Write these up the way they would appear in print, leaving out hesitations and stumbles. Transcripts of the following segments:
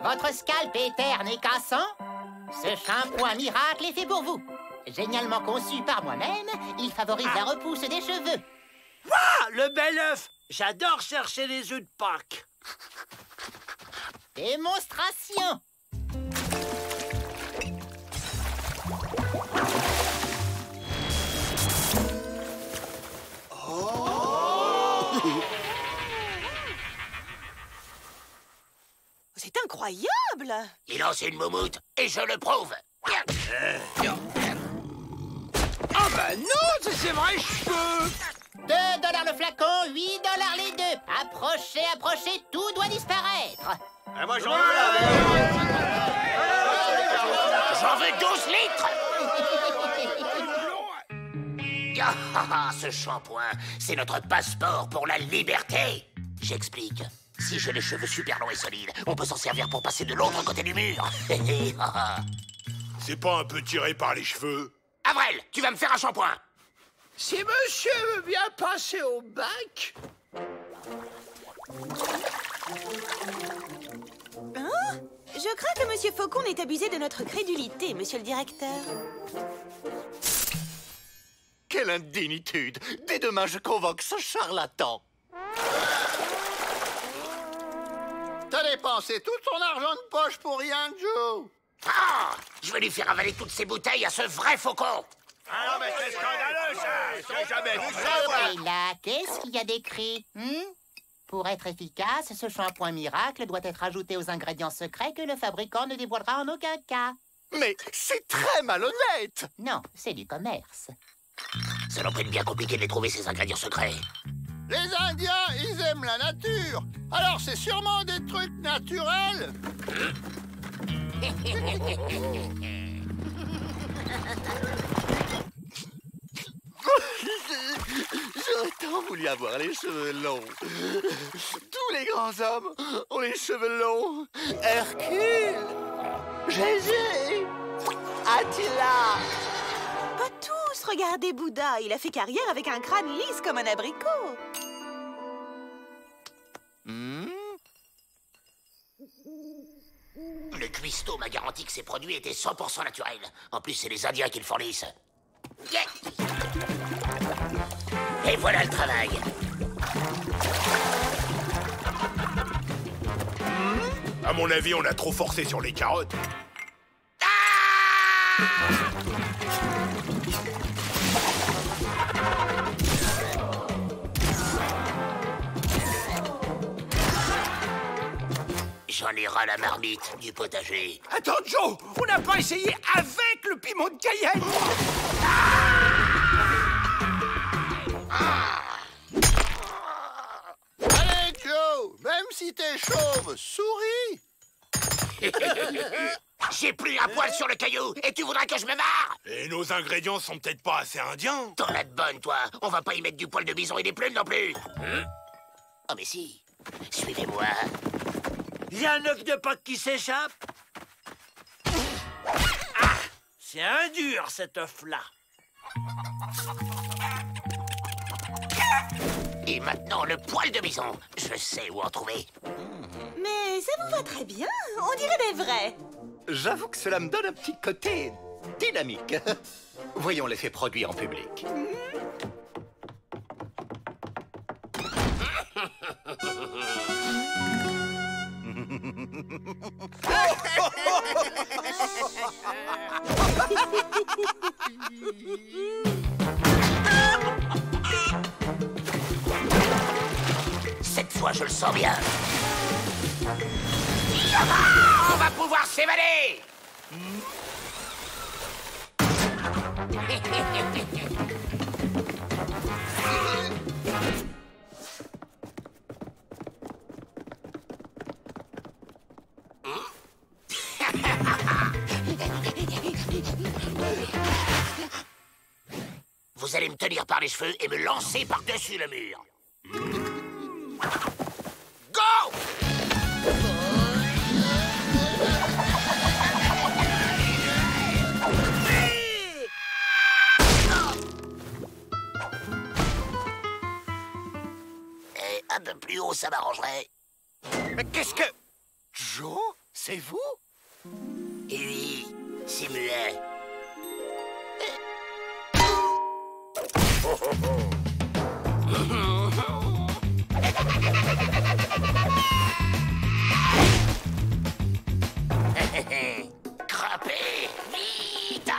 Votre scalp est terne et cassant? Ce shampoing miracle est fait pour vous. Génialement conçu par moi-même, il favorise la repousse des cheveux. Ah, le bel œuf! J'adore chercher les œufs de Pâques. Démonstration. C'est incroyable! Il lance une moumoute et je le prouve. Ah bah non, c'est ses vrais cheveux! 2 $ le flacon, 8 $ les deux. Approchez, approchez, tout doit disparaître. Moi, j'en J'en veux 12 litres. Ah, ce shampoing, c'est notre passeport pour la liberté. J'explique. Si j'ai les cheveux super longs et solides, on peut s'en servir pour passer de l'autre côté du mur. C'est pas un peu tiré par les cheveux? Avril, tu vas me faire un shampoing. Si monsieur veut bien passer au bac... Hein? Je crains que Monsieur Faucon n'ait abusé de notre crédulité, monsieur le directeur. Quelle indignitude! Dès demain, je convoque ce charlatan. T'as dépensé tout ton argent de poche pour rien, Joe. Ah, je vais lui faire avaler toutes ces bouteilles à ce vrai faucon. Ah non, mais c'est scandaleux, ça! J'ai jamais vu ça, Et là, qu'est-ce qu'il y a d'écrit? Pour être efficace, ce shampoing miracle doit être ajouté aux ingrédients secrets que le fabricant ne dévoilera en aucun cas. Mais c'est très malhonnête! Non, c'est du commerce. Ça n'en peine bien compliqué de les trouver, ces ingrédients secrets. Les Indiens, ils aiment la nature. Alors c'est sûrement des trucs naturels. J'aurais tant voulu avoir les cheveux longs. Tous les grands hommes ont les cheveux longs. Hercule, Jésus, Attila. Pas tous, regardez Bouddha. Il a fait carrière avec un crâne lisse comme un abricot. Le cuistot m'a garanti que ces produits étaient 100% naturels. En plus, c'est les Indiens qui le fournissent. Yeah. Et voilà le travail. À mon avis, on a trop forcé sur les carottes. J'en ai ras la marmite du potager. Attends, Joe, on n'a pas essayé avec le piment de Cayenne. Allez, Joe, même si t'es chauve, souris. J'ai plus un poil sur le caillou et tu voudrais que je me marre? Et nos ingrédients sont peut-être pas assez indiens? T'en as de bonnes, toi. On va pas y mettre du poil de bison et des plumes non plus. Oh, mais si. Suivez-moi. Il y a un œuf de Pâques qui s'échappe. Ah, c'est un dur, cet œuf-là. Et maintenant, le poil de bison. Je sais où en trouver. Mais ça vous va très bien. On dirait des vrais. J'avoue que cela me donne un petit côté dynamique. Voyons l'effet produit en public. Cette fois, je le sens bien. On va pouvoir s'évader. Vous allez me tenir par les cheveux et me lancer par-dessus le mur. Go! Et un peu plus haut, ça m'arrangerait. Mais qu'est-ce que... Joe, C'est vous? Et oui, c'est muet. Crapez, vite!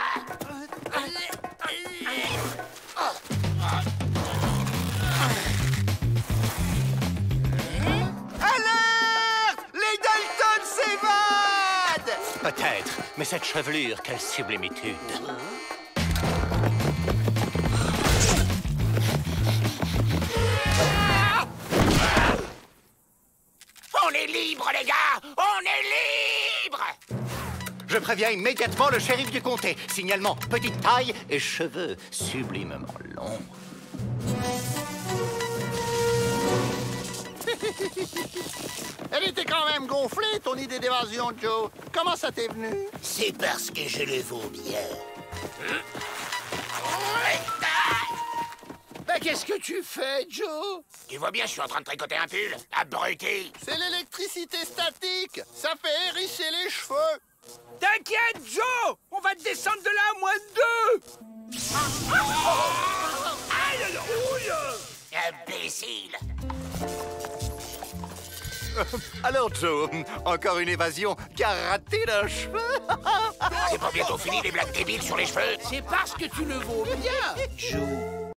Alerte! Les Dalton s'évadent! Peut-être, mais cette chevelure, quelle sublimitude. On est libre, les gars! On est libre! Je préviens immédiatement le shérif du comté. Signalement, petite taille et cheveux sublimement longs. Elle était quand même gonflée, ton idée d'évasion, Joe. Comment ça t'est venu? C'est parce que je le vaux bien. Ben, qu'est-ce que tu fais, Joe? Tu vois bien, je suis en train de tricoter un pull. Abruti! C'est l'électricité statique. Ça fait hérisser les cheveux. T'inquiète, Joe! On va te descendre de là à moins de 2! Aïe, aïe, aïe! Imbécile! Alors, Joe, encore une évasion karaté d'un cheveu? C'est pas bientôt fini les blagues débiles sur les cheveux? C'est parce que tu le vaux bien, Joe.